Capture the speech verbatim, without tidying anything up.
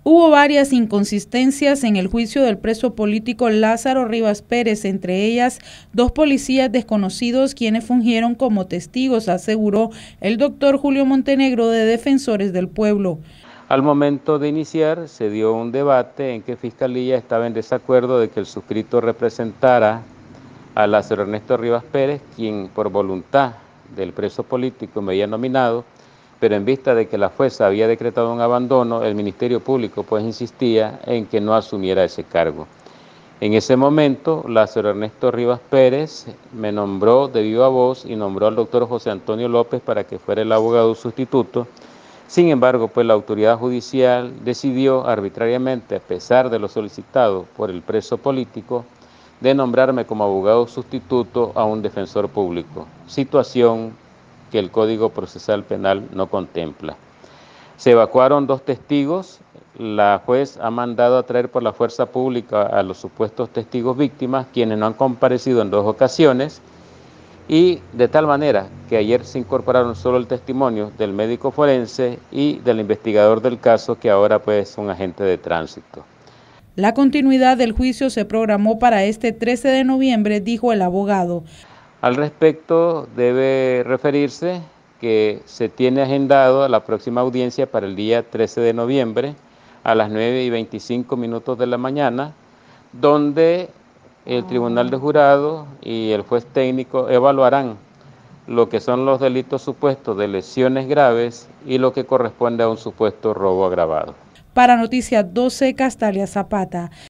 Hubo varias inconsistencias en el juicio del preso político Lázaro Rivas Pérez, entre ellas dos policías desconocidos quienes fungieron como testigos, aseguró el doctor Julio Montenegro de Defensores del Pueblo. Al momento de iniciar se dio un debate en que Fiscalía estaba en desacuerdo de que el suscrito representara a Lázaro Ernesto Rivas Pérez, quien por voluntad del preso político me había nominado, pero en vista de que la jueza había decretado un abandono, el Ministerio Público pues insistía en que no asumiera ese cargo. En ese momento, Lázaro Ernesto Rivas Pérez me nombró de viva voz y nombró al doctor José Antonio López para que fuera el abogado sustituto. Sin embargo, pues la autoridad judicial decidió arbitrariamente, a pesar de lo solicitado por el preso político, de nombrarme como abogado sustituto a un defensor público, situación que el Código Procesal Penal no contempla. Se evacuaron dos testigos, la juez ha mandado a traer por la fuerza pública a los supuestos testigos víctimas, quienes no han comparecido en dos ocasiones, y de tal manera que ayer se incorporaron solo el testimonio del médico forense y del investigador del caso, que ahora pues es un agente de tránsito. La continuidad del juicio se programó para este trece de noviembre, dijo el abogado. Al respecto, debe referirse que se tiene agendado la próxima audiencia para el día trece de noviembre a las nueve y veinticinco minutos de la mañana, donde el Tribunal de Jurado y el juez técnico evaluarán lo que son los delitos supuestos de lesiones graves y lo que corresponde a un supuesto robo agravado. Para Noticias doce, Castalia Zapata.